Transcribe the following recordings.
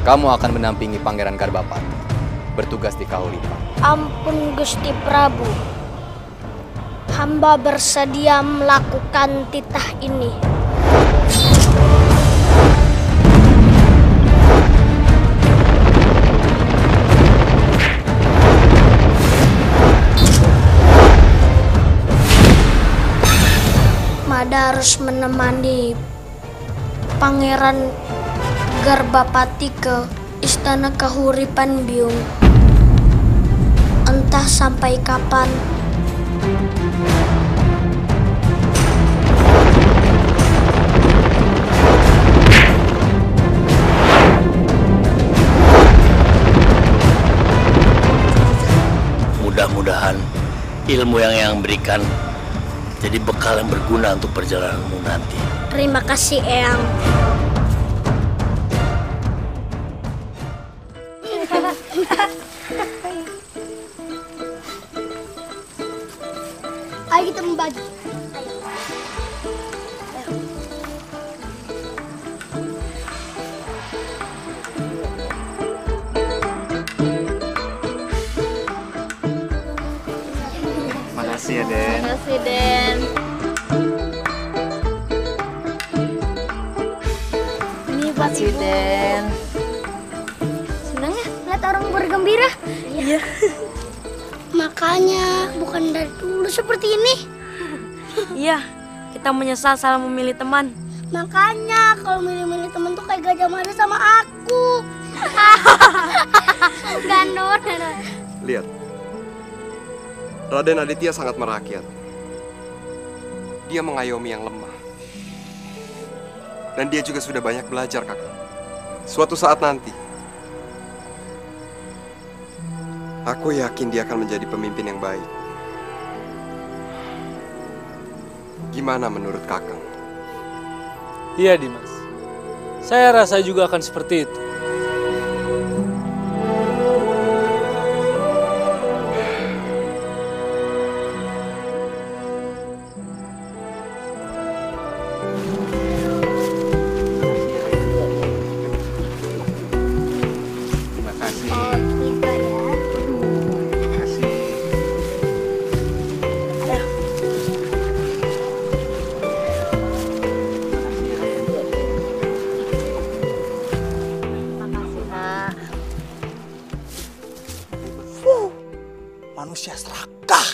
kamu akan menampingi Pangeran Garbapati, bertugas di Kahuripan. Ampun Gusti Prabu, hamba bersedia melakukan titah ini. Mada harus menemani Pangeran Garbapati ke Istana Kahuripan Biung. Entah sampai kapan. Mudah-mudahan ilmu yang berikan jadi bekal yang berguna untuk perjalananmu nanti. Terima kasih, Eyang. Ayo kita membagi. Makasih ya, Den. Makasih, Den. Ini buat Ibu. Den. Senang ya lihat orang bergembira? Iya. Makanya bukan dari dulu seperti ini. Iya, kita menyesal salah memilih teman. Makanya kalau milih-milih temen tuh kayak Gajah Mada sama aku. Ganor. Lihat, Raden Aditya sangat merakyat. Dia mengayomi yang lemah. Dan dia juga sudah banyak belajar, Kakak. Suatu saat nanti, aku yakin dia akan menjadi pemimpin yang baik. Gimana menurut Kakang? Iya, Dimas. Saya rasa juga akan seperti itu. Manusia serakah.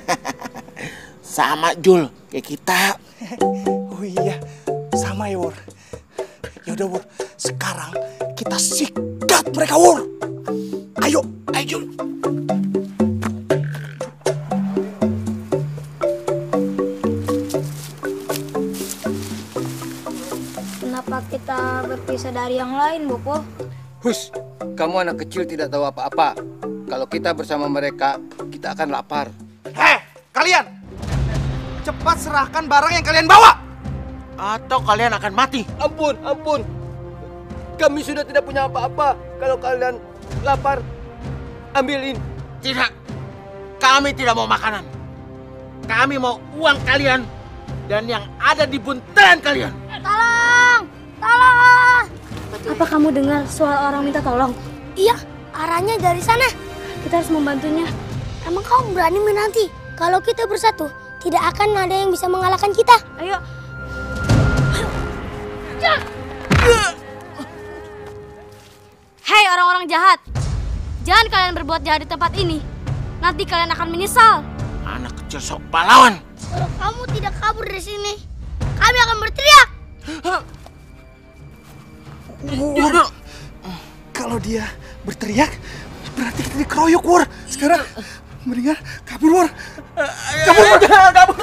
Sama Jul kayak kita. Oh iya, sama ya Wur. Yaudah Wur, sekarang kita sikat mereka Wur. Ayo, ayo Jul. Kenapa kita berpisah dari yang lain, Bopo? Hus, kamu anak kecil tidak tahu apa-apa. Kalau kita bersama mereka, kita akan lapar. Heh, kalian! Cepat serahkan barang yang kalian bawa! Atau kalian akan mati. Ampun, ampun. Kami sudah tidak punya apa-apa. Kalau kalian lapar, ambilin. Tidak. Kami tidak mau makanan. Kami mau uang kalian dan yang ada di buntelan kalian. Tolong! Tolong! Apa kamu dengar suara orang minta tolong? Iya, arahnya dari sana. Kita harus membantunya. Emang kamu berani menanti? Kalau kita bersatu, tidak akan ada yang bisa mengalahkan kita. Ayo. Hei orang-orang jahat. Jangan kalian berbuat jahat di tempat ini. Nanti kalian akan menyesal. Anak kecil sok pahlawan. Kalau kamu tidak kabur dari sini, kami akan berteriak. Wur, kalau dia berteriak, berarti kita dikeroyok, Wur. Sekarang mendingan kabur, Wur. Kabur, Wur. Kabur.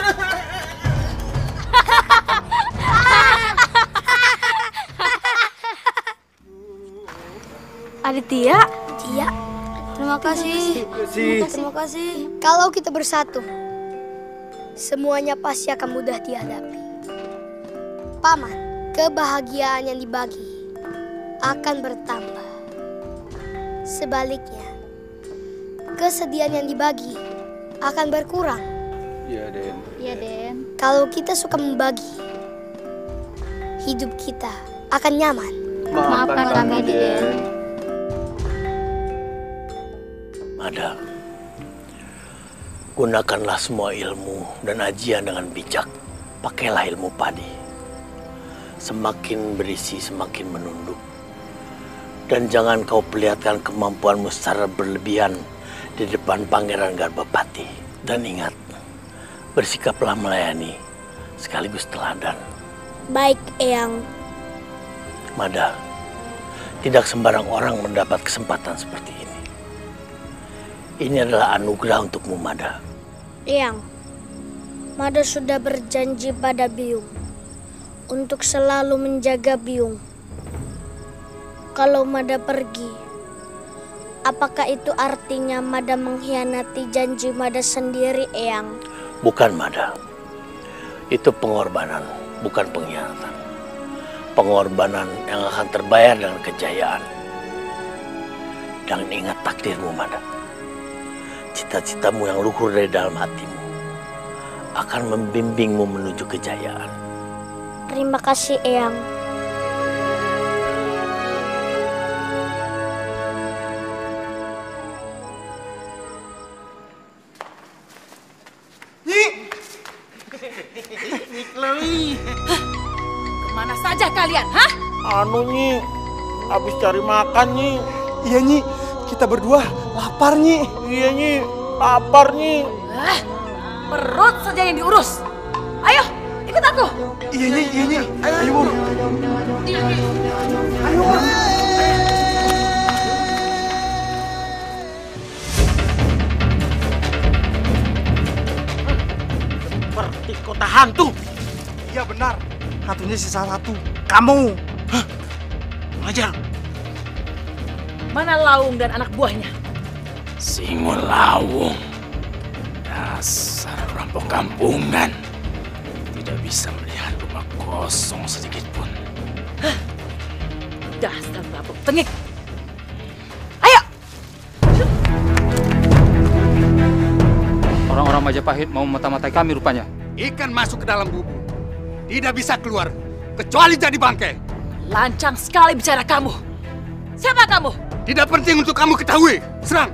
Aditya. Iya. Terima kasih. Terima kasih. Kalau kita bersatu, semuanya pasti akan mudah dihadapi. Paman, kebahagiaan yang dibagi akan bertambah. Sebaliknya, kesedihan yang dibagi akan berkurang. Iya, Den. Iya, Den. Kalau kita suka membagi, hidup kita akan nyaman. Maafkan kami, Den. Mada, gunakanlah semua ilmu dan ajian dengan bijak. Pakailah ilmu padi. Semakin berisi, semakin menunduk. Dan jangan kau perlihatkan kemampuanmu secara berlebihan di depan Pangeran Garbapati. Dan ingat, bersikaplah melayani sekaligus teladan. Baik, Eyang. Mada, tidak sembarang orang mendapat kesempatan seperti ini. Ini adalah anugerah untukmu, Mada. Eyang, Mada sudah berjanji pada Biung untuk selalu menjaga Biung. Kalau Mada pergi, apakah itu artinya Mada mengkhianati janji Mada sendiri, Eyang? Bukan, Mada. Itu pengorbanan, bukan pengkhianatan. Pengorbanan yang akan terbayar dengan kejayaan. Dan ingat takdirmu, Mada. Cita-citamu yang luhur dari dalam hatimu akan membimbingmu menuju kejayaan. Terima kasih, Eyang. Chloe. Kemana saja kalian, hah? Anu, Nyi. Habis cari makan, Nyi. Iya, Nyi. Kita berdua lapar, Nyi. Iya, Nyi. Lapar, Nyi. Perut saja yang diurus. Ayo, ikut aku. Iya, Nyi. Iya, Nyi. Ayo, Wur. Ayo, Wur. Seperti kota hantu. Iya, benar. Hantunya si salah satu. Kamu. Hah? Ngajar. Mana Laung dan anak buahnya? Singo Lawung. Dasar perampok kampungan. Tidak bisa melihat rumah kosong sedikit pun. Dasar perampok tengik. Ayo! Orang-orang Majapahit mau memata-matai kami rupanya. Ikan masuk ke dalam bubur. Tidak bisa keluar, kecuali jadi bangkai. Lancang sekali bicara kamu. Siapa kamu? Tidak penting untuk kamu ketahui. Serang!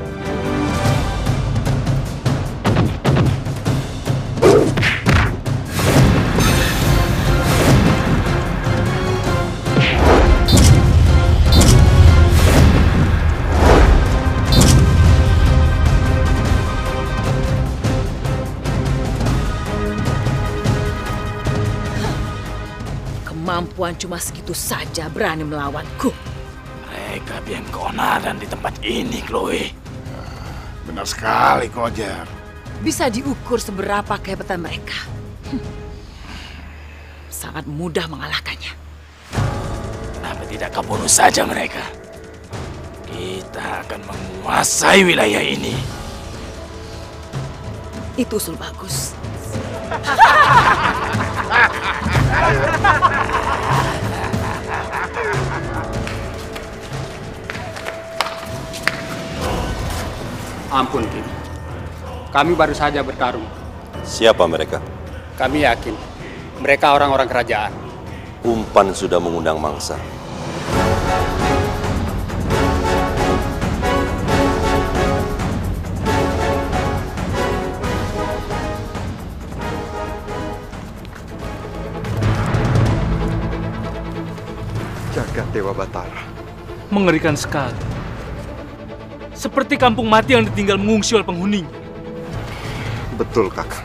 Kemampuan cuma segitu saja berani melawanku. Mereka biang keonaran di tempat ini, Chloe. Benar sekali, Kojar. Bisa diukur seberapa kehebatan mereka. Sangat mudah mengalahkannya. Kenapa tidak kau bunuh saja mereka? Kita akan menguasai wilayah ini. Itu usul bagus. Ampun, Kim. Kami baru saja bertarung. Siapa mereka? Kami yakin mereka orang-orang kerajaan. Umpan sudah mengundang mangsa. Jagat Dewa Batara. Mengerikan sekali. Seperti kampung mati yang ditinggal mengungsi oleh penghuninya. Betul, Kakak.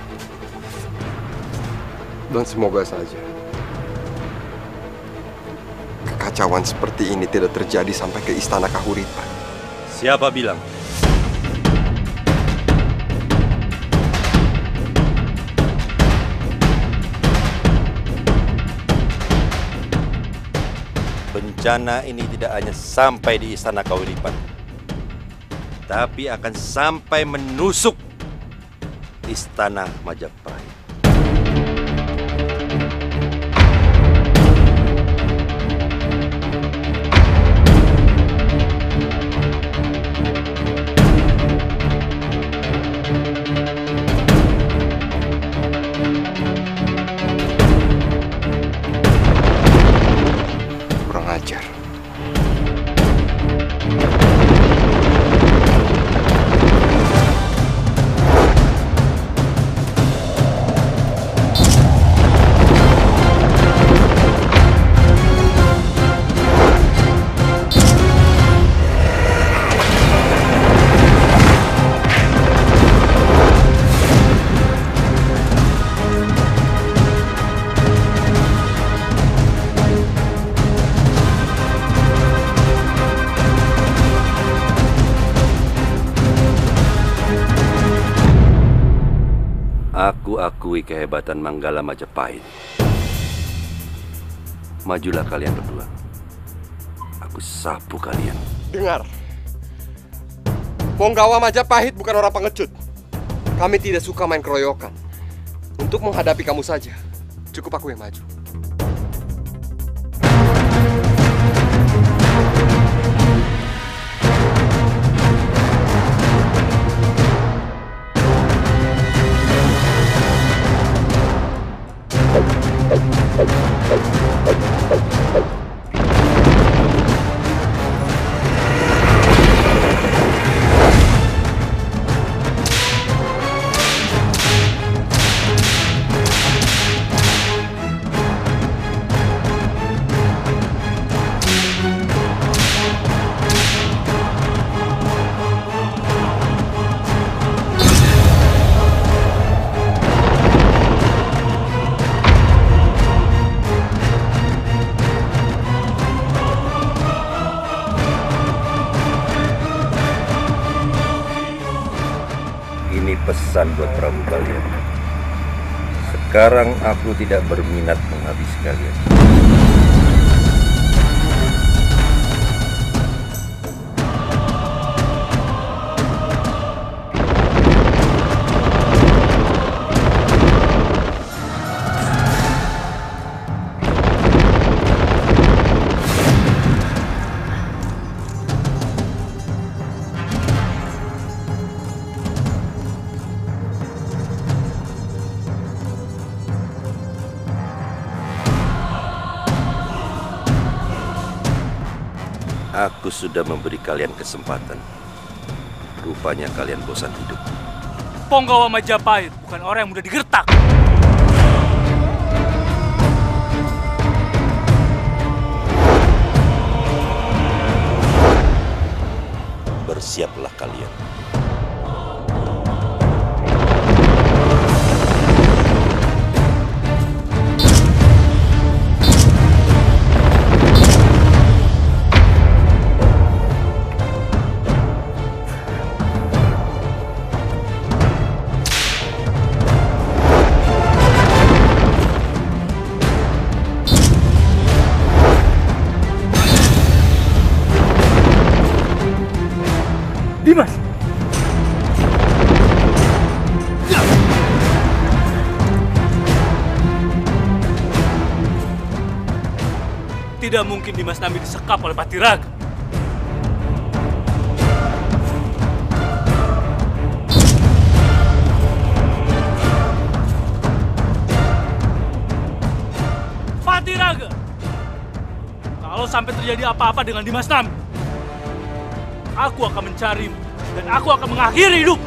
Dan semoga saja kekacauan seperti ini tidak terjadi sampai ke istana Kahuripan. Siapa bilang? Bencana ini tidak hanya sampai di istana Kahuripan, tapi akan sampai menusuk istana Majapahit. Kurang ajar. Aku akui kehebatan Manggala Majapahit. Majulah kalian berdua. Aku sapu kalian. Dengar. Ponggawa Majapahit bukan orang pengecut. Kami tidak suka main keroyokan. Untuk menghadapi kamu saja, cukup aku yang maju. Ini pesan buat Prabu kalian. Sekarang aku tidak berminat menghabisi kalian. Aku sudah memberi kalian kesempatan. Rupanya kalian bosan hidup. Ponggawa Majapahit bukan orang yang mudah digertak. Bersiaplah kalian. Dimas! Tidak mungkin Dimas Nami disekap oleh Patiraga. Patiraga! Kalau sampai terjadi apa-apa dengan Dimas Nami, aku akan mencarimu dan aku akan mengakhiri hidup.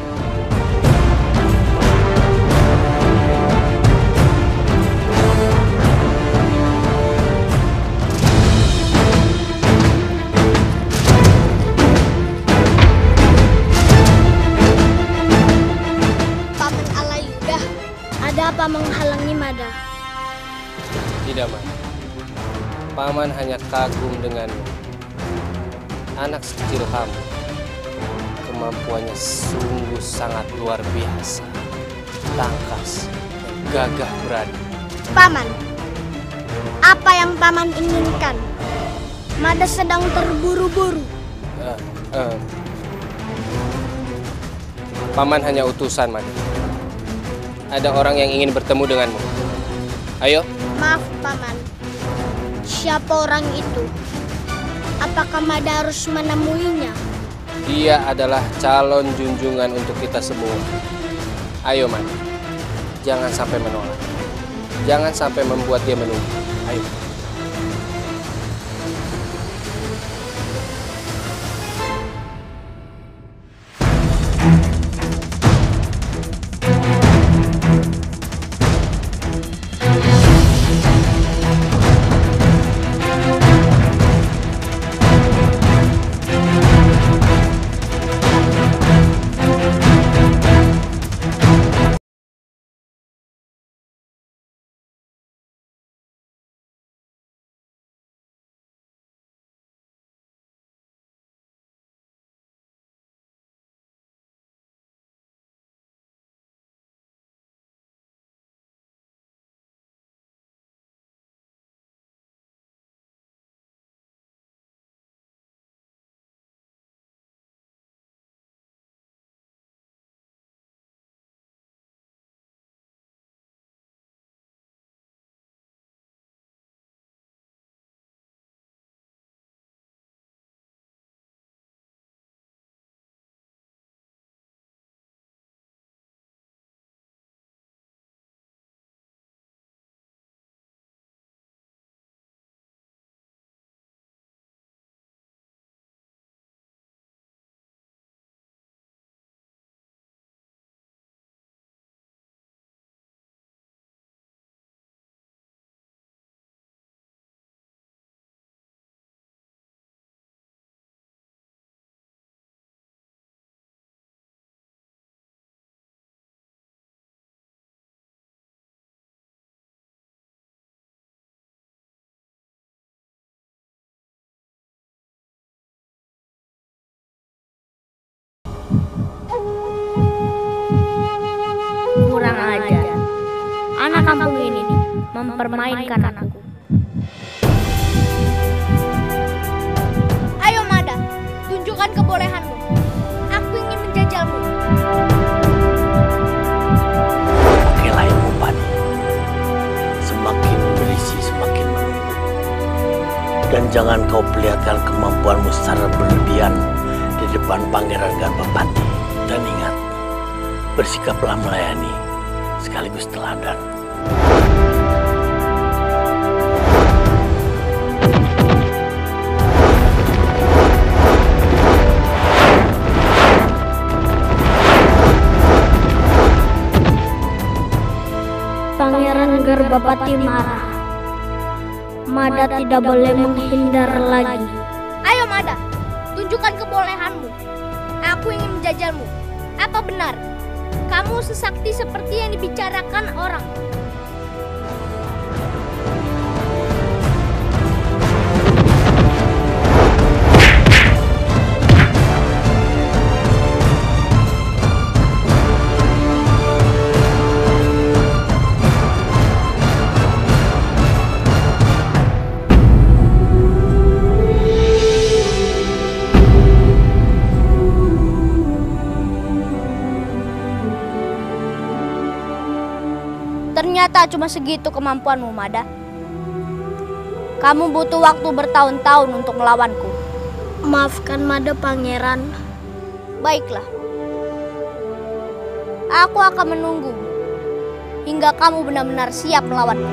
Paman Alayuda, ada apa menghalangi Mada? Tidak, Mada. Paman hanya kagum dengan anak sekecil kamu. Kemampuannya sungguh sangat luar biasa. Tangkas dan gagah berani. Paman, apa yang Paman inginkan? Mada sedang terburu-buru. Paman hanya utusan, Mada. Ada orang yang ingin bertemu denganmu. Ayo. Maaf, Paman. Siapa orang itu? Apakah Mada harus menemuinya? Dia adalah calon junjungan untuk kita semua. Ayo, Mada. Jangan sampai menolak. Jangan sampai membuat dia menunggu. Ayo. kampung ini mempermainkan aku. Ayo Mada, tunjukkan kebolehanmu. Aku ingin menjajalmu. Pakailah ilmu padi. Semakin berisi, semakin menunggu. Dan jangan kau perlihatkan kemampuanmu secara berlebihan di depan Pangeran Garbapati. Dan ingat, bersikaplah melayani sekaligus teladan. Pangeran Garbapati marah. Mada tidak boleh menghindar lagi. Ayo Mada, tunjukkan kebolehanmu. Aku ingin menjajalmu. Apa benar kamu sesakti seperti yang dibicarakan orang? Ternyata cuma segitu kemampuanmu, Mada. Kamu butuh waktu bertahun-tahun untuk melawanku. Maafkan Mada, Pangeran. Baiklah. Aku akan menunggumu hingga kamu benar-benar siap melawanku.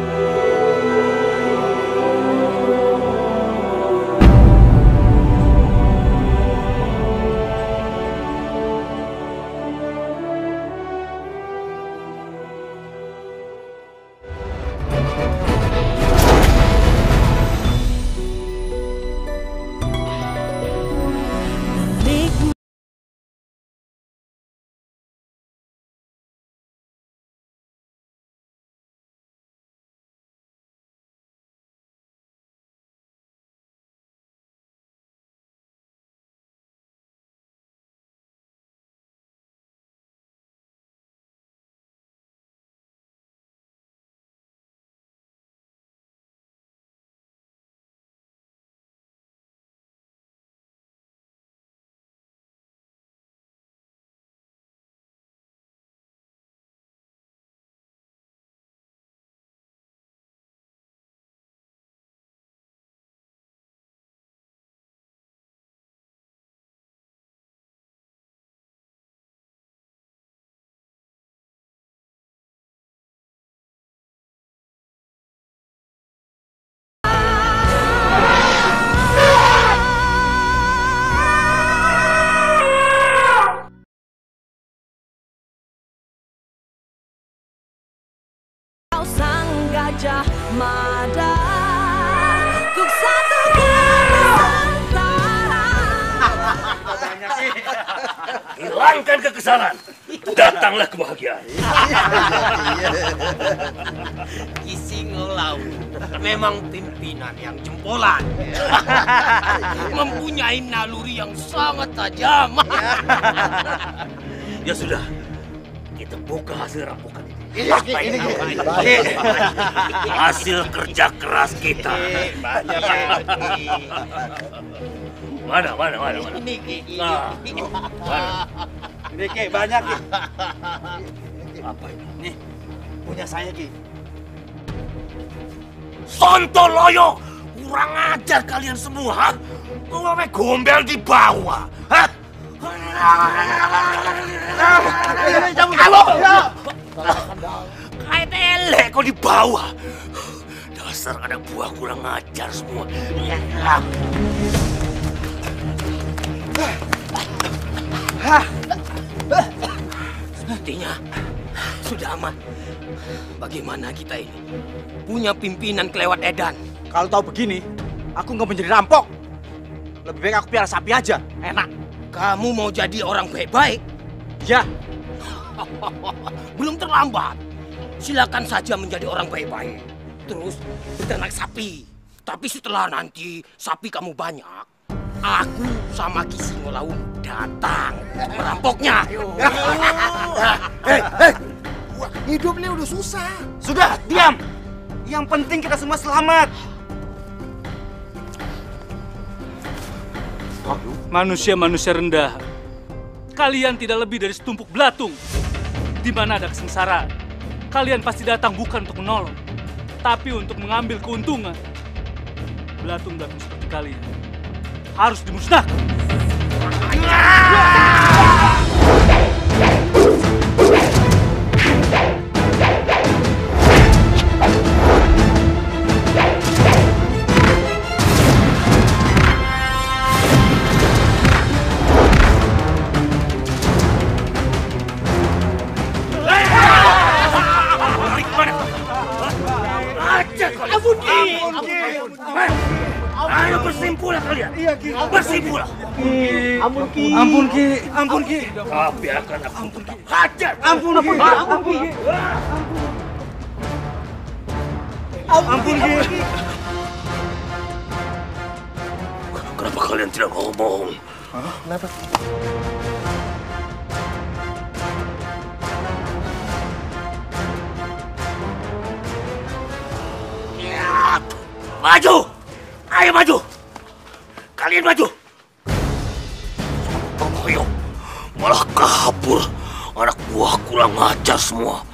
Gajah Mada, untuk satukan Nusantara. Hilangkan kekesalan, datanglah kebahagiaan. Kisinglau memang pimpinan yang jempolan. Mempunyai naluri yang sangat tajam. Ya sudah, kita buka hasil rampokan ini. Ini hasil kerja keras kita. Mana? Ini Nah, mana? Ini Ki, banyak Ki. Apa ini? Nih, punya saya Ki. Sontoloyo, kurang ajar kalian semua. Ngomong gombel di bawah. Hah? Kayak elek kau di bawah. Dasar anak buah kurang ajar semua. Sepertinya sudah aman. Bagaimana kita ini? Punya pimpinan kelewat edan. Kalau tahu begini, aku nggak menjadi rampok. Lebih baik aku piara sapi aja, enak. Kamu mau jadi orang baik-baik? Ya. Belum terlambat. Silakan saja menjadi orang baik-baik. Terus beternak sapi. Tapi setelah nanti sapi kamu banyak, aku sama Kisingolaum datang merampoknya. Hei, Hidup ini udah susah. Sudah, diam. Yang penting kita semua selamat. Manusia-manusia rendah, kalian tidak lebih dari setumpuk belatung. Di mana ada kesengsaraan, kalian pasti datang bukan untuk menolong, tapi untuk mengambil keuntungan. Belatung-belatung seperti kalian harus dimusnahkan. Ayo bersimpulah kalian. Iya, Ki. Bersimpulah. Ampun, Ki. Ampun, Ki. Ampun, Ki. Tapi akan aku tetap hajar. Ampun, Ki. Ampun, Ki. Ampun, Ki. Kenapa kalian tidak ngomong? Kenapa? Maju! Ayo maju! Kalian maju! Ayo, malah kabur. Anak buah kurang ajar semua.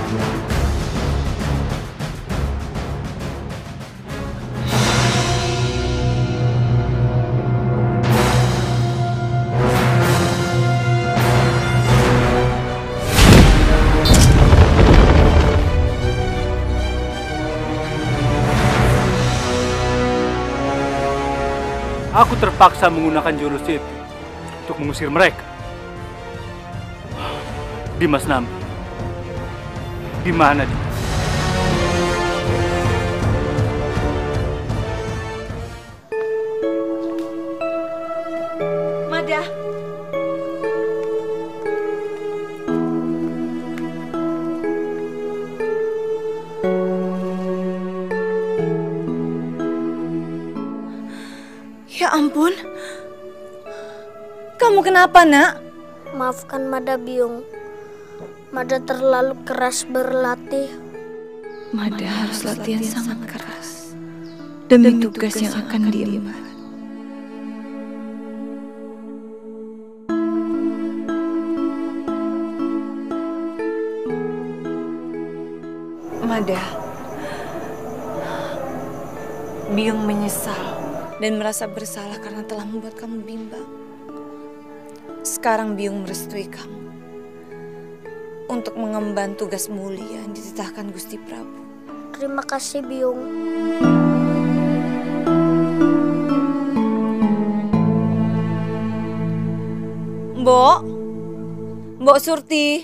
Aku terpaksa menggunakan jurus itu untuk mengusir mereka. Dimas Nambi, di mana dia? Mada. Ya ampun. Kamu kenapa, Nak? Maafkan Mada Biung. Mada terlalu keras berlatih. Mada harus latihan sangat keras demi tugas yang akan diemban. Mada, Biung menyesal dan merasa bersalah karena telah membuat kamu bimbang. Sekarang Biung merestui kamu untuk mengemban tugas mulia yang dititahkan Gusti Prabu. Terima kasih, Biung. Mbok Surti.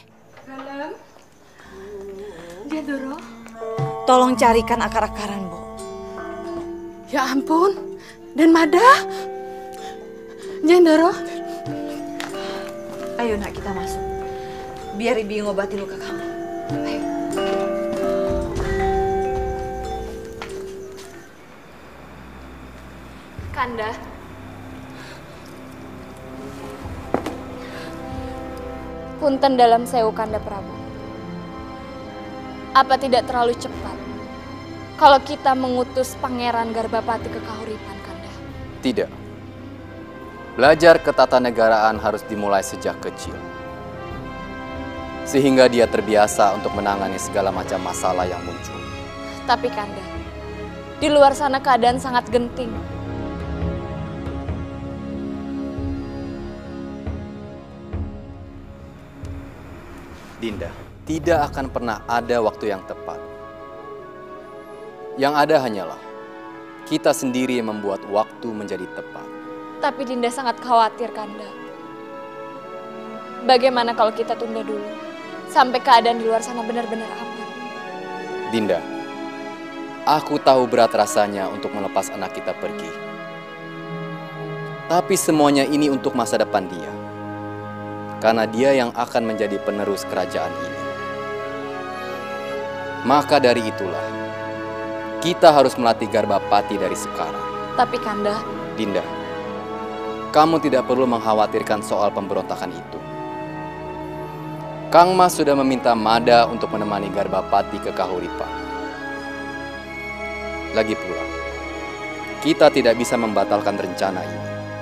Dia Doro. Tolong carikan akar-akaran, Mbok. Ya ampun. Dan Mada. Jendoro. Ayo nak, kita masuk. Biar Ibi ngobati luka kamu. Ayo. Kanda. Punten dalam sewu Kanda Prabu. Apa tidak terlalu cepat kalau kita mengutus Pangeran Garbapati ke Kahuripan, Kanda? Tidak. Belajar ketatanegaraan harus dimulai sejak kecil. Sehingga dia terbiasa untuk menangani segala macam masalah yang muncul. Tapi Kanda, di luar sana keadaan sangat genting. Dinda, tidak akan pernah ada waktu yang tepat. Yang ada hanyalah kita sendiri yang membuat waktu menjadi tepat. Tapi Dinda sangat khawatir, Kanda. Bagaimana kalau kita tunda dulu sampai keadaan di luar sana benar-benar aman? Dinda, aku tahu berat rasanya untuk melepas anak kita pergi. Tapi semuanya ini untuk masa depan dia. Karena dia yang akan menjadi penerus kerajaan ini. Maka dari itulah, kita harus melatih Garbapati dari sekarang. Tapi Kanda... Dinda, kamu tidak perlu mengkhawatirkan soal pemberontakan itu. Kang Mas sudah meminta Mada untuk menemani Garbapati ke Kahuripan. Lagi pula, kita tidak bisa membatalkan rencana ini.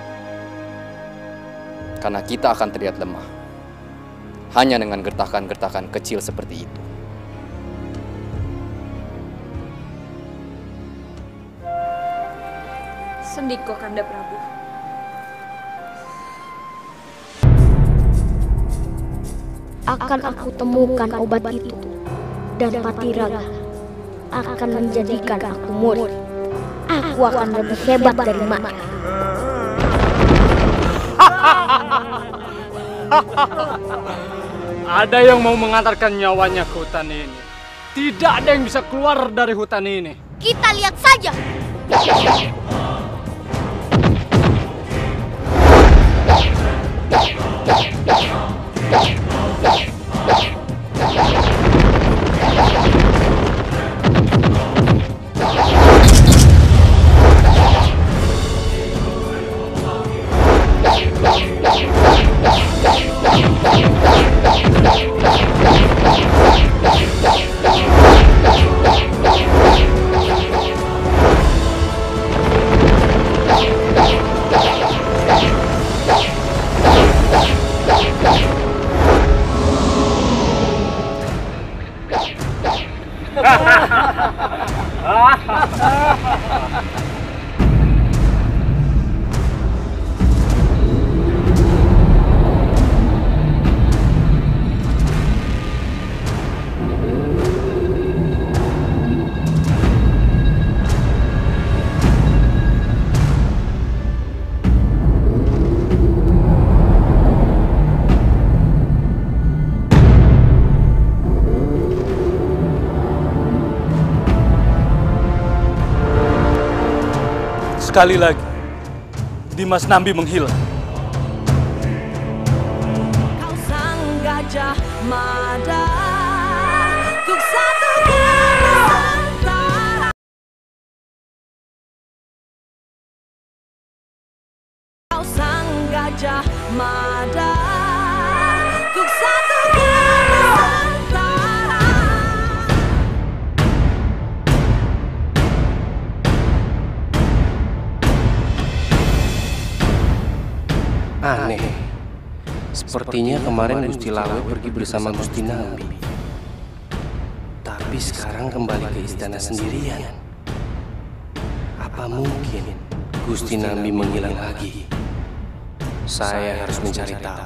Karena kita akan terlihat lemah. Hanya dengan gertakan-gertakan kecil seperti itu. Sendiko Kanda Prabu. Akan aku temukan obat itu, dan Patiraga akan menjadikan aku murid. Aku akan lebih hebat dari Mak. Ada yang mau mengantarkan nyawanya ke hutan ini. Tidak ada yang bisa keluar dari hutan ini. Kita lihat saja. Sekali lagi, Dimas Nambi menghilang. Kau sang gajah mada, ku satukan Nusantara. Kau sang gajah mada, ku satukan Nusantara. Aneh. Sepertinya kemarin Gusti Lawe pergi bersama Gusti Nambi. Tapi sekarang kembali ke istana sendirian. Apa mungkin Gusti Nambi menghilang lagi? Saya harus mencari tahu.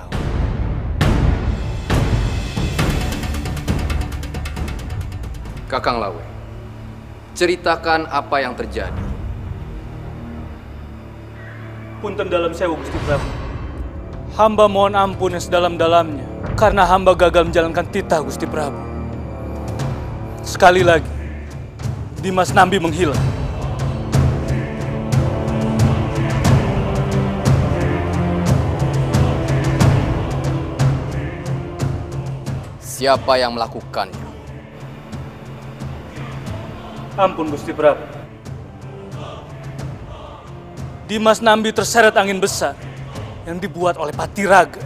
Kakang Lawe, ceritakan apa yang terjadi. Punten dalam sewu, Gusti Prabu. Hamba mohon ampun yang sedalam-dalamnya, karena hamba gagal menjalankan titah Gusti Prabu. Sekali lagi, Dimas Nambi menghilang. Siapa yang melakukannya? Ampun Gusti Prabu. Dimas Nambi terseret angin besar yang dibuat oleh Patiraga.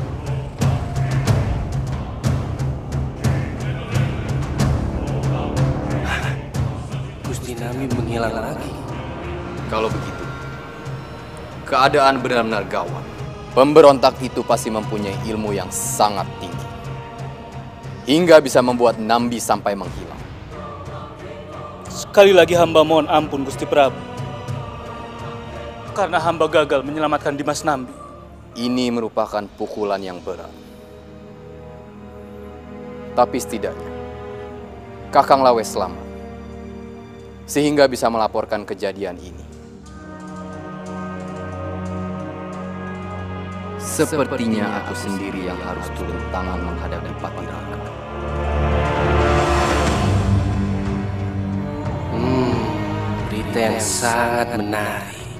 Gusti Nambi menghilang lagi. Kalau begitu, keadaan benar-benar gawat. Pemberontak itu pasti mempunyai ilmu yang sangat tinggi, hingga bisa membuat Nambi sampai menghilang. Sekali lagi hamba mohon ampun Gusti Prabu, karena hamba gagal menyelamatkan Dimas Nambi. Ini merupakan pukulan yang berat. Tapi setidaknya, Kakang Lawe selamat, sehingga bisa melaporkan kejadian ini. Sepertinya aku sendiri yang harus turun tangan menghadapi Patiraga. Berita yang sangat menarik.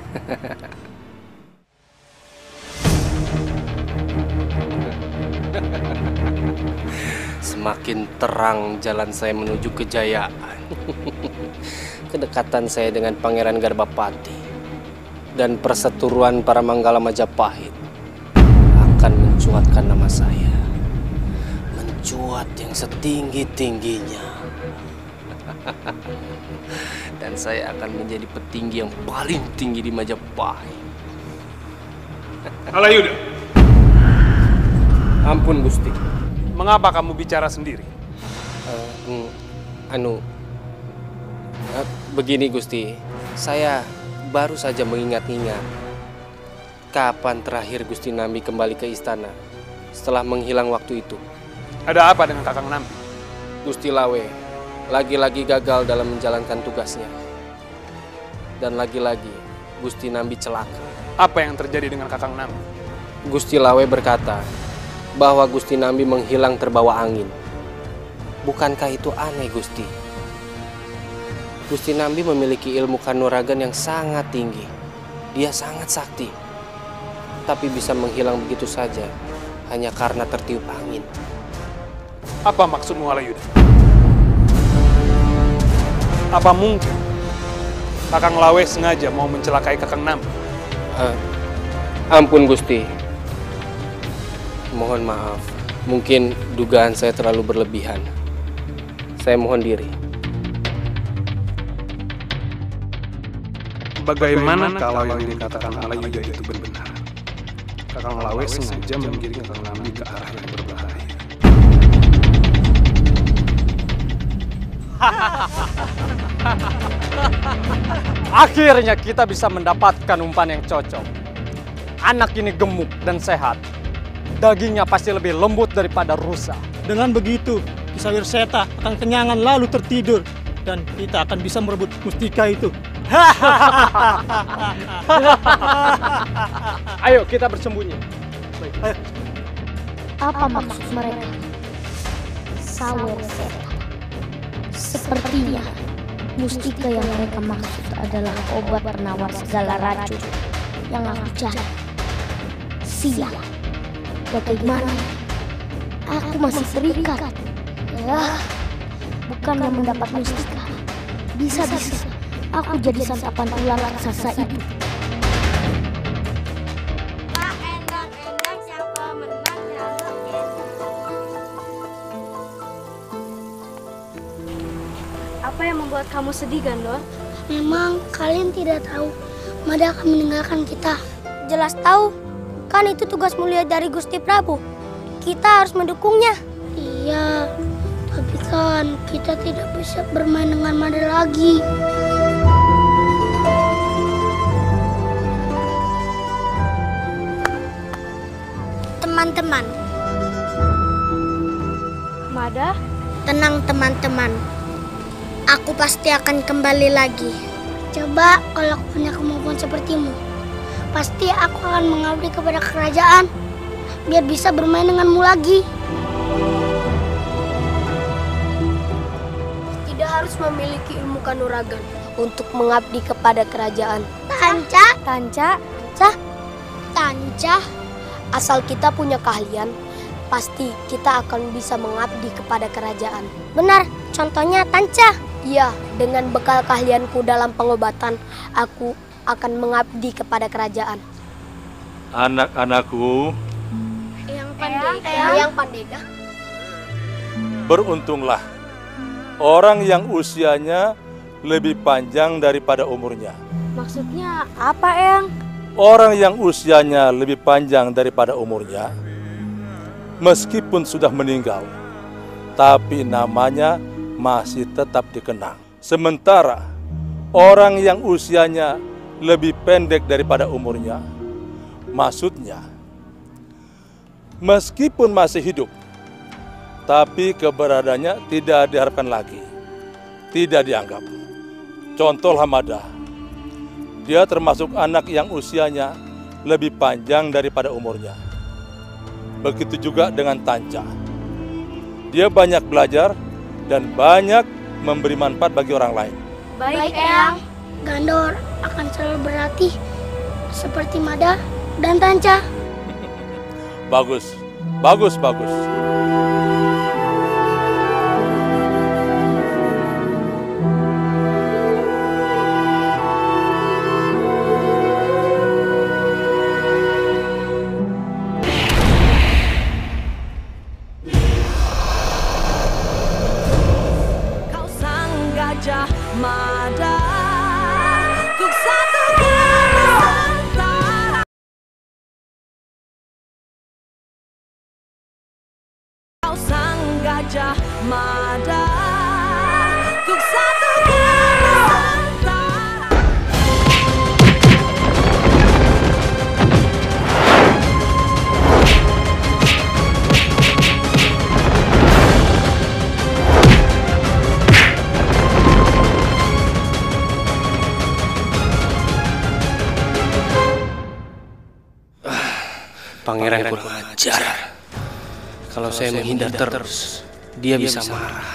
Semakin terang jalan saya menuju kejayaan. Kedekatan saya dengan Pangeran Garbapati dan perseteruan para Manggala Majapahit akan mencuatkan nama saya. mencuat yang setinggi-tingginya. Dan saya akan menjadi petinggi yang paling tinggi di Majapahit. Halayuda. Ampun Gusti. Mengapa kamu bicara sendiri? Begini Gusti, saya baru saja mengingat-ingat kapan terakhir Gusti Nambi kembali ke istana setelah menghilang waktu itu. Ada apa dengan Kakang Nambi? Gusti Lawe lagi-lagi gagal dalam menjalankan tugasnya. Dan lagi-lagi Gusti Nambi celaka. Apa yang terjadi dengan Kakang Nambi? Gusti Lawe berkata bahwa Gusti Nambi menghilang terbawa angin. Bukankah itu aneh, Gusti? Gusti Nambi memiliki ilmu kanuragan yang sangat tinggi. Dia sangat sakti. Tapi bisa menghilang begitu saja hanya karena tertiup angin. Apa maksudmu, Halayuda? Apa mungkin Kakang Lawe sengaja mau mencelakai Kakang Nambi? Ampun Gusti. Mohon maaf. Mungkin dugaan saya terlalu berlebihan. Saya mohon diri. Bagaimana kalau yang dikatakan Halayuda itu benar? Kakang Lawe sengaja menggiring Kakang Nambi ke arah yang berbahaya. Akhirnya kita bisa mendapatkan umpan yang cocok. Anak ini gemuk dan sehat. Dagingnya pasti lebih lembut daripada rusa. Dengan begitu, Kisawir Seta akan kenyangan lalu tertidur. Dan kita akan bisa merebut mustika itu. Ayo kita bersembunyi. Ayo. Apa maksud mereka? Sawir Seta. Sepertinya mustika yang mereka maksud adalah obat penawar segala racun yang aku cari. Sial. Bagaimana? Aku masih terikat. Ya, bukannya mendapat mustika. Bisa-bisa aku jadi santapan ular raksasa itu. Apa yang membuat kamu sedih, Gandor? Memang kalian tidak tahu Mada akan meninggalkan kita. Jelas tahu. Kan itu tugas mulia dari Gusti Prabu. Kita harus mendukungnya. Iya, tapi kan kita tidak bisa bermain dengan Mada lagi. Teman-teman. Mada? Tenang teman-teman. Aku pasti akan kembali lagi. Coba kalau aku punya kemampuan sepertimu. Pasti aku akan mengabdi kepada kerajaan. Biar bisa bermain denganmu lagi. Tidak harus memiliki ilmu kanuragan untuk mengabdi kepada kerajaan. Tanca? Tanca? Tanca? Asal kita punya keahlian, pasti kita akan bisa mengabdi kepada kerajaan. Benar, contohnya Tanca. Iya, dengan bekal keahlianku dalam pengobatan, aku akan mengabdi kepada kerajaan. Anak-anakku, Yang Pandega. beruntunglah orang yang usianya lebih panjang daripada umurnya. Maksudnya apa, Eyang? Orang yang usianya lebih panjang daripada umurnya, meskipun sudah meninggal, tapi namanya masih tetap dikenang. Sementara orang yang usianya lebih pendek daripada umurnya, maksudnya meskipun masih hidup, tapi keberadaannya tidak diharapkan lagi, tidak dianggap. Contoh Hamada, dia termasuk anak yang usianya lebih panjang daripada umurnya. Begitu juga dengan Tanca. Dia banyak belajar dan banyak memberi manfaat bagi orang lain. Baik, Eyang. Gandor akan selalu berlatih seperti Mada dan Tanca. Bagus, bagus, bagus. Gajah Mada untuk satukan Nusantara. Pangeran kurang ajar. Kalau saya menghindar terus, dia bisa marah.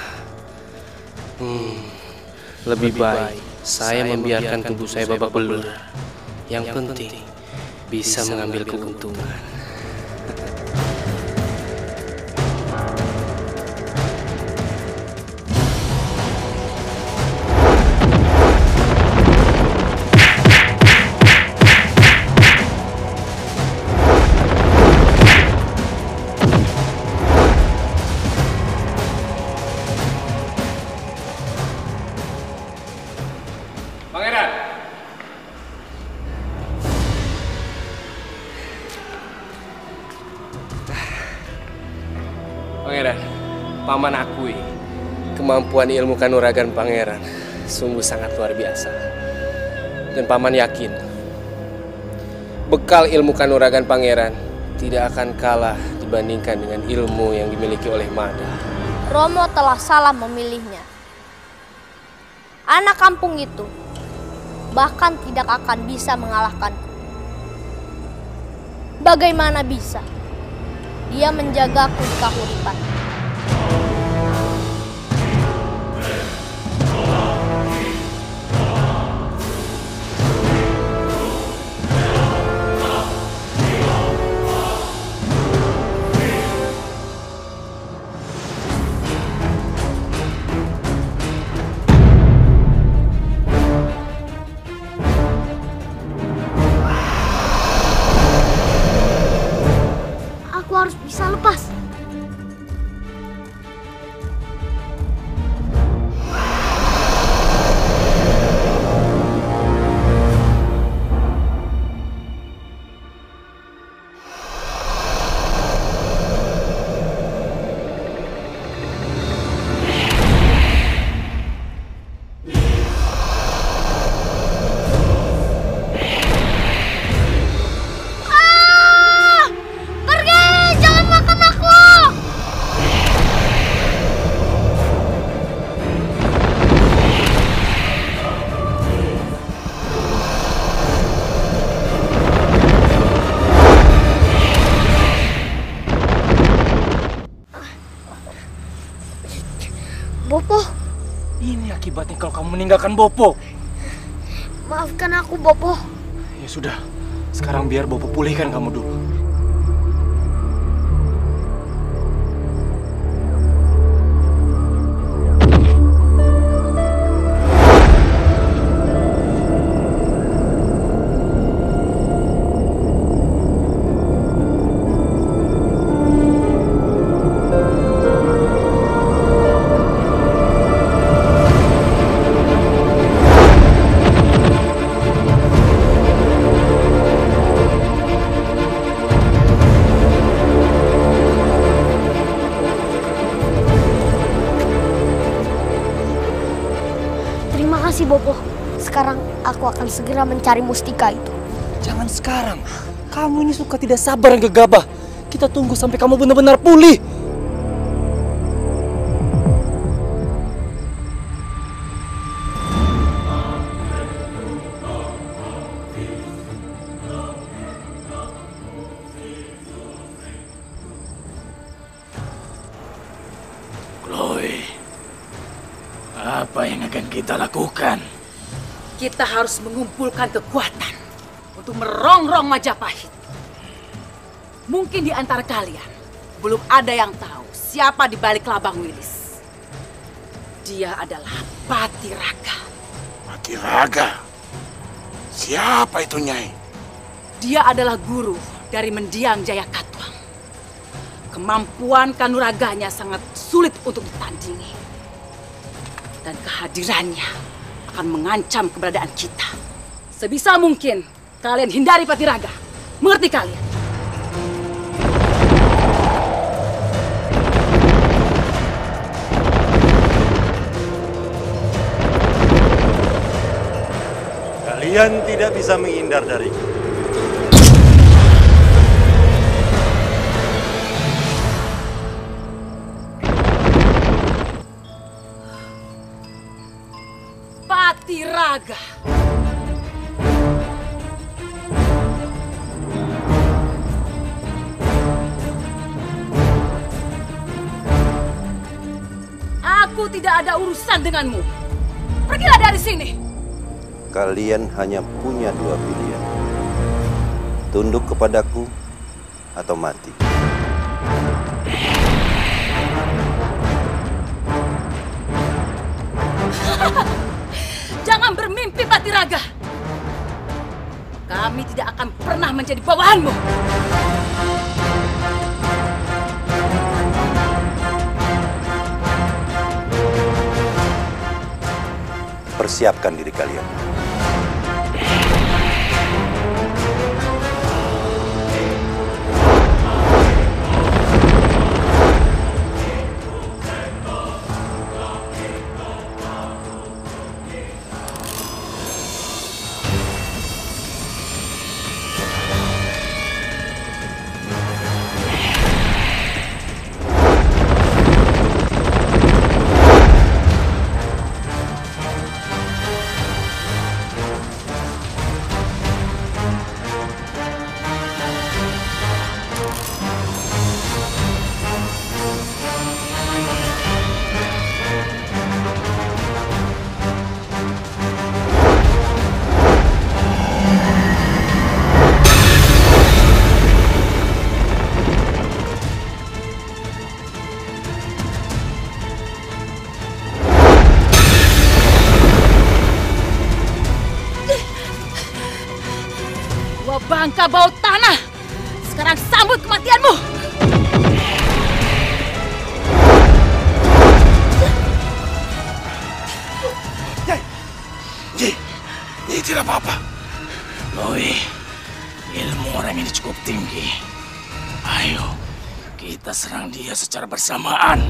Lebih baik saya membiarkan tubuh saya babak belur. Yang penting bisa mengambil keuntungan. Pangeran, Paman akui kemampuan ilmu kanuragan Pangeran sungguh sangat luar biasa. Dan Paman yakin bekal ilmu kanuragan Pangeran tidak akan kalah dibandingkan dengan ilmu yang dimiliki oleh Mada. Romo telah salah memilihnya. Anak kampung itu bahkan tidak akan bisa mengalahkanku. Bagaimana bisa? Dia menjagaku di kahuripan. Harus bisa lepas. Bopo. Ini akibatnya kalau kamu meninggalkan Bopo. Maafkan aku, Bopo. Ya sudah, sekarang biar Bopo pulihkan kamu dulu. Terima kasih, Bopo. Sekarang aku akan segera mencari mustika itu. Jangan sekarang. Kamu ini suka tidak sabar dan gegabah. Kita tunggu sampai kamu benar-benar pulih. Chloe, apa yang akan kita lakukan? Kita harus mengumpulkan kekuatan untuk merongrong Majapahit. Mungkin di antara kalian belum ada yang tahu siapa di balik Labang Wilis. Dia adalah Patiraga. Patiraga? Siapa itu, Nyai? Dia adalah guru dari mendiang Jayakatwang. Kemampuan kanuraganya sangat sulit untuk ditandingi. Dan kehadirannya akan mengancam keberadaan kita. Sebisa mungkin kalian hindari Patiraga. Mengerti kalian? Kalian tidak bisa menghindar dariku. Patiraga. Aku tidak ada urusan denganmu. Pergilah dari sini. Kalian hanya punya dua pilihan. Tunduk kepadaku atau mati. Jangan bermimpi, Patiraga. Kami tidak akan pernah menjadi bawahanmu. Persiapkan diri kalian. Bangka bau tanah. Sekarang sambut kematianmu. Nyai tidak apa-apa. Loe, ilmu orang ini cukup tinggi. Ayo, kita serang dia secara bersamaan.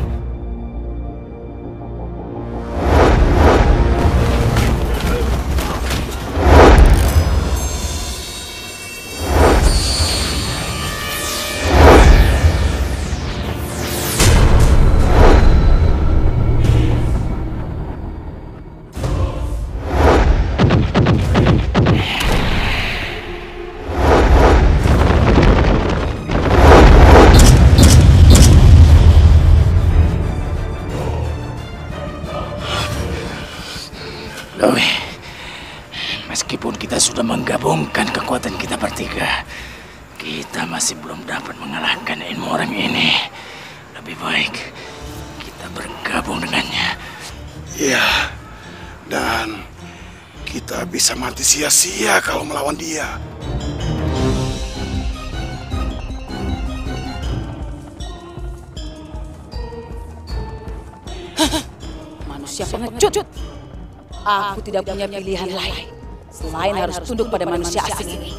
Loe, meskipun kita sudah menggabungkan kekuatan kita bertiga, kita masih belum dapat mengalahkan ilmu orang ini. Lebih baik kita bergabung dengannya. Iya, dan kita bisa mati sia-sia kalau melawan dia. Manusia pengecut. Aku tidak punya pilihan lain selain harus tunduk pada manusia asing ini.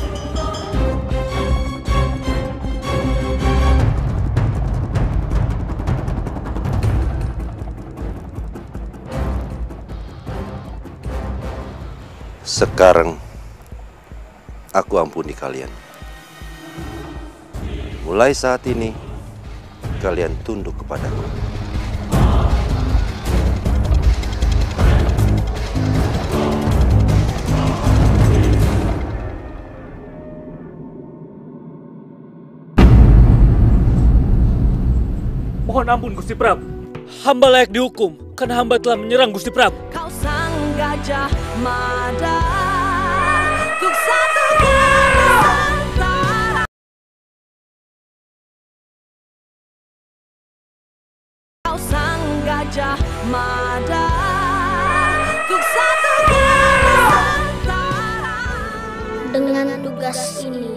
Sekarang aku ampuni kalian. Mulai saat ini kalian tunduk kepadaku. Mohon ampun Gusti Prabu. Hamba layak dihukum karena hamba telah menyerang Gusti Prabu. Kau sang gajah mada, ku satukan Nusantara. Kau sang gajah mada, ku satukan Nusantara. Dengan tugas ini,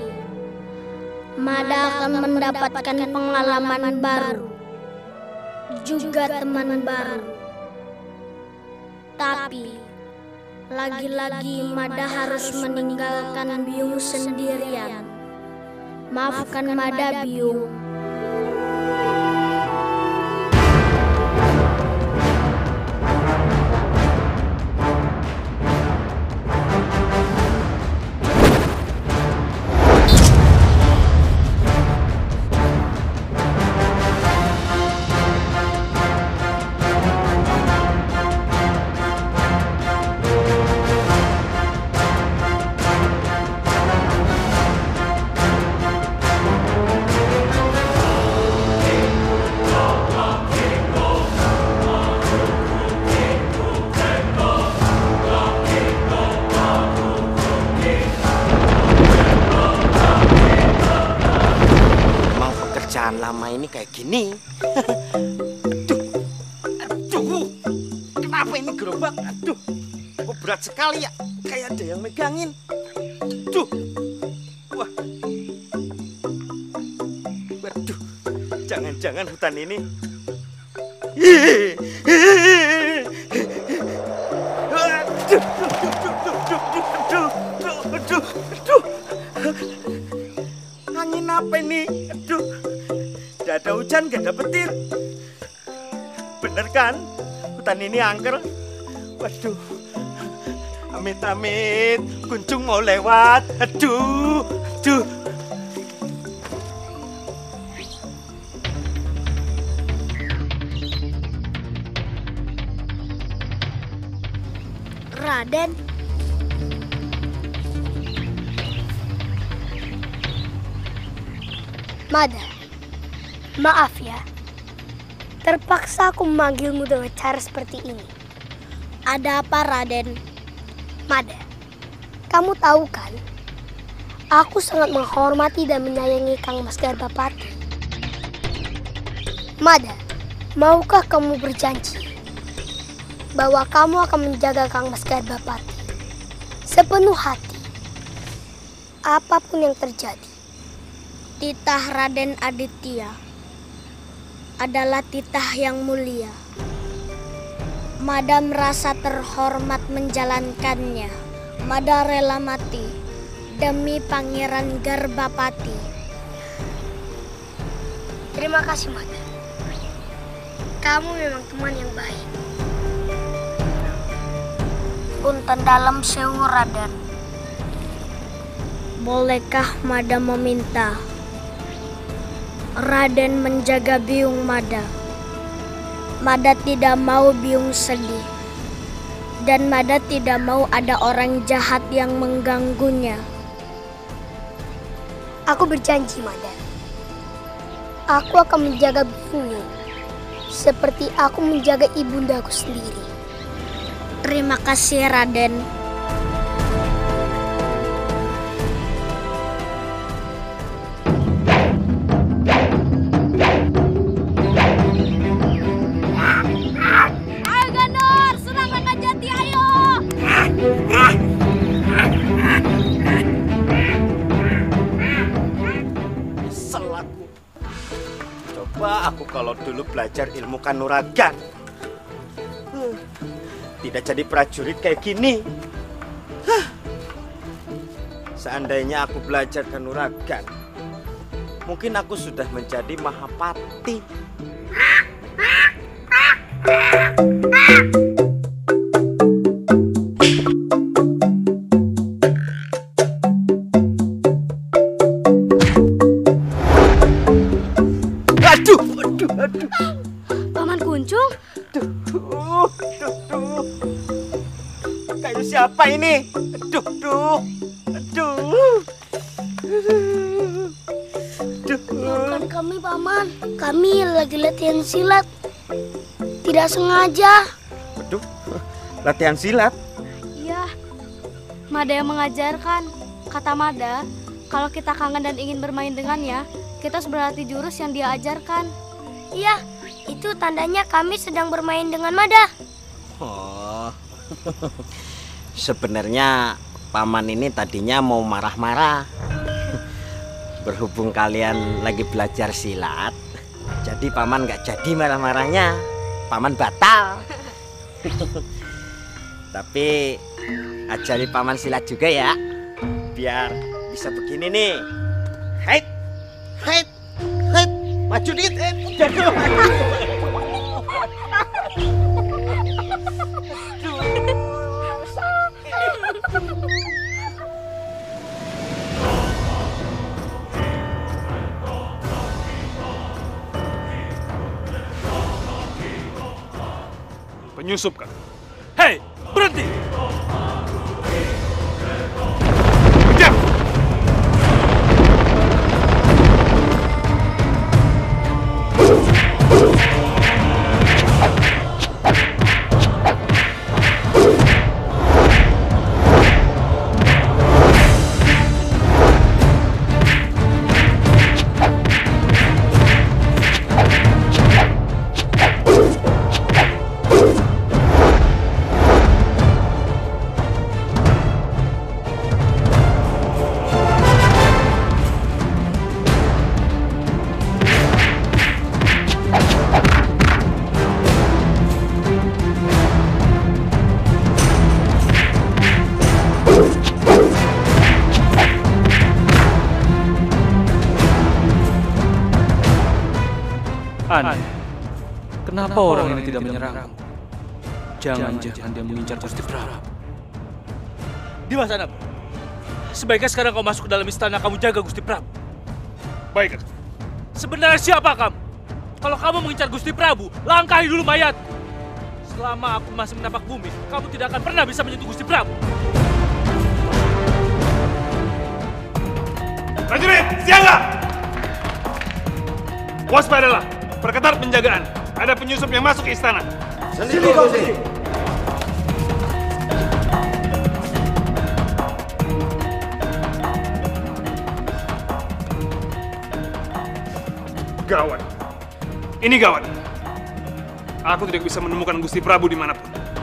Mada akan mendapatkan pengalaman baru, juga teman baru. Tapi, lagi-lagi Mada harus meninggalkan Byung sendirian. Maafkan Mada, Byung. begini. Aduh, kenapa ini gerobak? Aduh, kok berat sekali ya? Kayak ada yang megangin. Aduh, wah, waduh, jangan-jangan hutan ini. Aduh. Angin apa ini? Aduh, gak ada hujan, gak ada petir. Bener kan? Hutan ini angker. Waduh, amit-amit, kuncung mau lewat. Aduh. Raden. Mada, maaf ya. Terpaksa aku memanggilmu dengan cara seperti ini. Ada apa, Raden? Mada, kamu tahu kan? Aku sangat menghormati dan menyayangi Kang Mas Garbapati. Mada, maukah kamu berjanji bahwa kamu akan menjaga Kang Mas Garbapati sepenuh hati, apapun yang terjadi? Titah Raden Aditya adalah titah yang mulia. Mada merasa terhormat menjalankannya. Mada rela mati demi Pangeran Garbapati. Terima kasih, Mada. Kamu memang teman yang baik. Punten dalam sewu, Raden. Bolehkah Mada meminta Raden menjaga biung Mada? Mada tidak mau biung sedih. Dan Mada tidak mau ada orang jahat yang mengganggunya. Aku berjanji, Mada. Aku akan menjaga biungmu seperti aku menjaga ibundaku sendiri. Terima kasih, Raden. Ayo Gandor, serang Ranggajati, ayo! Nyesel aku. Coba aku kalau dulu belajar ilmu kanuragan. Tidak jadi prajurit kayak gini. Seandainya aku belajar kanuragan, mungkin aku sudah menjadi Mahapati. Aduh. Paman Kuncung? Kayu siapa ini? Aduh. Maafkan kami, Paman. Kami lagi latihan silat. Tidak sengaja. Aduh, latihan silat? Iya, Mada yang mengajarkan. Kata Mada, kalau kita kangen dan ingin bermain dengannya, kita harus berlatih jurus yang dia ajarkan. Iya, itu tandanya kami sedang bermain dengan Mada. Oh, sebenarnya Paman ini tadinya mau marah-marah. Berhubung kalian lagi belajar silat, jadi Paman nggak jadi marah-marahnya. Paman batal. Tapi ajari Paman silat juga ya, biar bisa begini nih. Hait, maju dikit. Jatuh. Penyusup kan? Hei, berhenti! Diam! Aneh. Kenapa orang ini tidak menyerangku? Jangan-jangan dia mengincar Gusti Prabu. Dimas Anab, sebaiknya sekarang kau masuk ke dalam istana, kamu jaga Gusti Prabu. Baik. Sebenarnya siapa kamu? Kalau kamu mengincar Gusti Prabu, langkahi dulu mayatku. Selama aku masih menapak bumi, kamu tidak akan pernah bisa menyentuh Gusti Prabu. Prajurit, siaga! Waspadalah, perketat penjagaan. Ada penyusup yang masuk ke istana. Sendiri, Gusti. Gawat. Ini gawat. Aku tidak bisa menemukan Gusti Prabu dimanapun.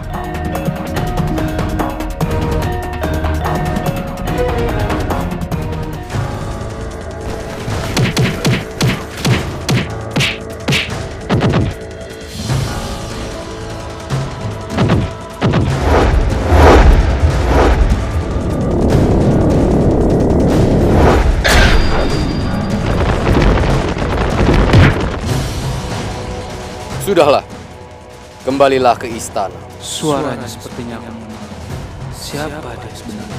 Sudahlah, kembalilah ke istana. Suaranya sepertinya aku mengenal. Siapa dia sebenarnya?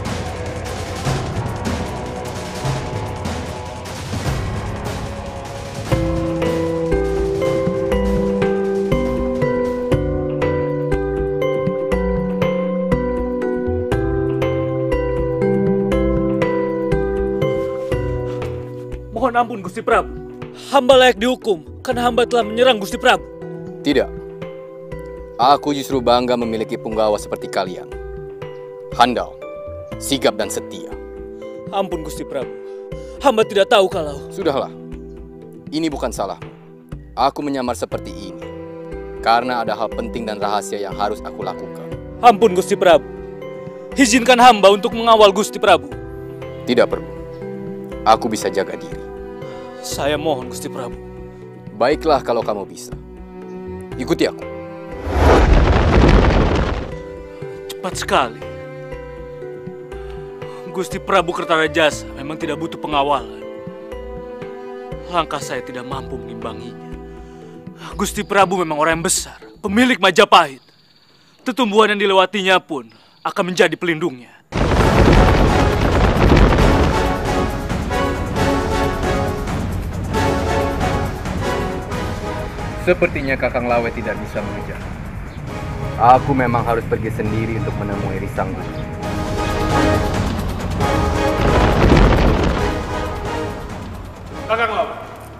Mohon ampun Gusti Prabu. Hamba layak dihukum karena hamba telah menyerang Gusti Prabu. Tidak. Aku justru bangga memiliki punggawa seperti kalian. Handal, sigap dan setia. Ampun Gusti Prabu. Hamba tidak tahu kalau... Sudahlah. Ini bukan salahmu. Aku menyamar seperti ini karena ada hal penting dan rahasia yang harus aku lakukan. Ampun Gusti Prabu. Izinkan hamba untuk mengawal Gusti Prabu. Tidak perlu. Aku bisa jaga diri. Saya mohon Gusti Prabu. Baiklah kalau kamu bisa. Ikuti aku. Cepat sekali. Gusti Prabu Kertarajasa memang tidak butuh pengawalan. Langkah saya tidak mampu mengimbanginya. Gusti Prabu memang orang yang besar, pemilik Majapahit. Tetumbuhan yang dilewatinya pun akan menjadi pelindungnya. Sepertinya Kakang Lawe tidak bisa mengejar. Aku memang harus pergi sendiri untuk menemui Risanggu. Kakang Lawe.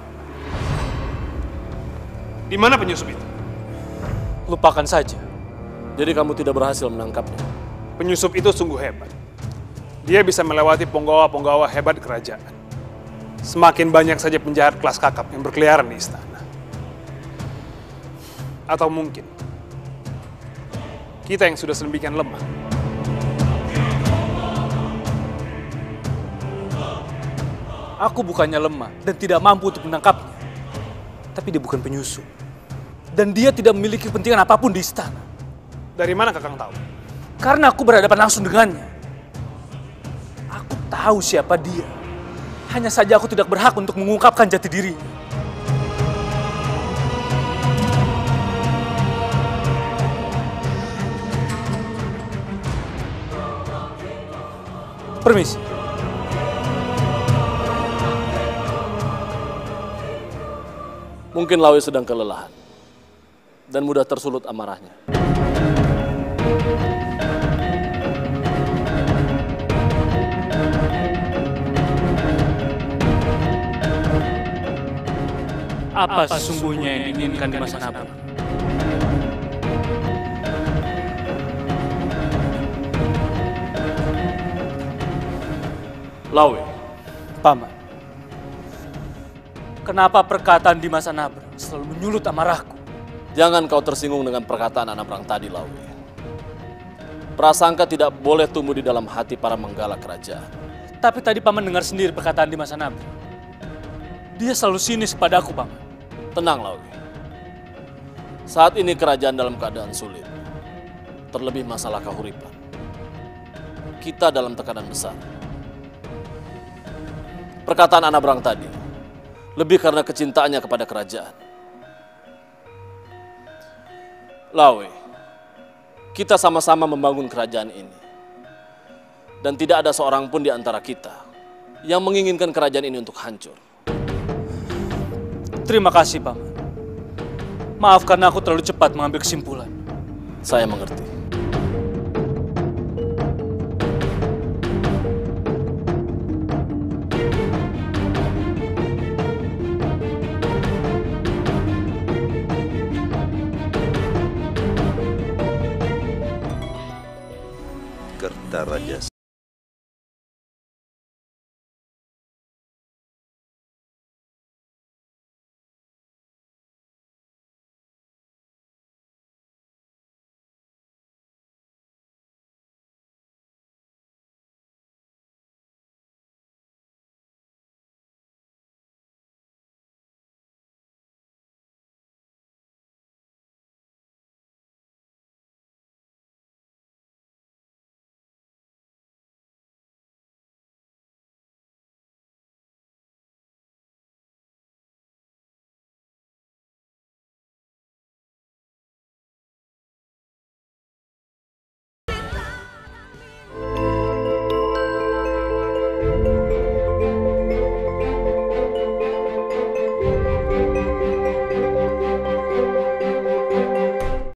Di mana penyusup itu? Lupakan saja. Jadi kamu tidak berhasil menangkapnya. Penyusup itu sungguh hebat. Dia bisa melewati punggawa-punggawa hebat kerajaan. Semakin banyak saja penjahat kelas kakap yang berkeliaran di istana. Atau mungkin kita yang sudah sedemikian lemah. Aku bukannya lemah dan tidak mampu untuk menangkapnya. Tapi dia bukan penyusup. Dan dia tidak memiliki kepentingan apapun di istana. Dari mana Kakang tahu? Karena aku berhadapan langsung dengannya. Aku tahu siapa dia. Hanya saja aku tidak berhak untuk mengungkapkan jati dirinya. Permisi. Mungkin Lawe sedang kelelahan dan mudah tersulut amarahnya. Apa sesungguhnya yang diinginkan Dimas Anab? Lawe, Paman. Kenapa perkataan Dimas Anabra selalu menyulut amarahku? jangan kau tersinggung dengan perkataan Anabrang tadi, Lawe. Prasangka tidak boleh tumbuh di dalam hati para menggala kerajaan. Tapi tadi Paman dengar sendiri perkataan Dimas Anabra. Dia selalu sinis padaku, Paman. Tenang, Lawe. Saat ini kerajaan dalam keadaan sulit. Terlebih masalah kahuripan. Kita dalam tekanan besar. Perkataan Anabrang tadi lebih karena kecintaannya kepada kerajaan Lawe, kita sama-sama membangun kerajaan ini. Dan tidak ada seorang pun di antara kita yang menginginkan kerajaan ini untuk hancur. Terima kasih, Paman. Maaf karena aku terlalu cepat mengambil kesimpulan. Saya mengerti. Kertaraja